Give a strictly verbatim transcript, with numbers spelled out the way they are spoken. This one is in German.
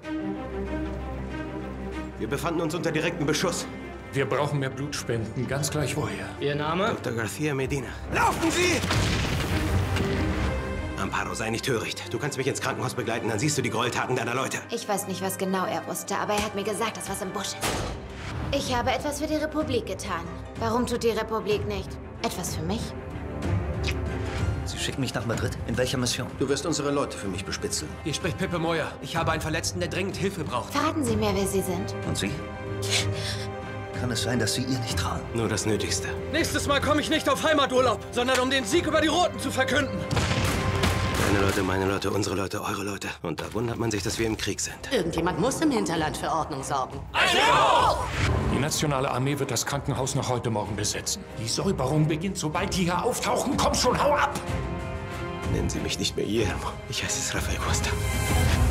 Wir befanden uns unter direktem Beschuss. Wir brauchen mehr Blutspenden, ganz gleich woher. Ihr Name? Doktor García Medina. Laufen Sie! Amparo, sei nicht töricht. Du kannst mich ins Krankenhaus begleiten, dann siehst du die Gräueltaten deiner Leute. Ich weiß nicht, was genau er wusste, aber er hat mir gesagt, dass was im Busch ist. Ich habe etwas für die Republik getan. Warum tut die Republik nicht etwas für mich? Sie schicken mich nach Madrid. In welcher Mission? Du wirst unsere Leute für mich bespitzeln. Hier spricht Pepe Moya. Ich habe einen Verletzten, der dringend Hilfe braucht. Verraten Sie mir, wer Sie sind. Und Sie? Kann es sein, dass Sie ihr nicht trauen? Nur das Nötigste. Nächstes Mal komme ich nicht auf Heimaturlaub, sondern um den Sieg über die Roten zu verkünden. Deine Leute, meine Leute, unsere Leute, eure Leute. Und da wundert man sich, dass wir im Krieg sind. Irgendjemand muss im Hinterland für Ordnung sorgen. Die nationale Armee wird das Krankenhaus noch heute Morgen besetzen. Die Säuberung beginnt, sobald die hier auftauchen. Komm schon, hau ab! Nennen Sie mich nicht mehr Guillermo. Ich heiße Rafael Costa.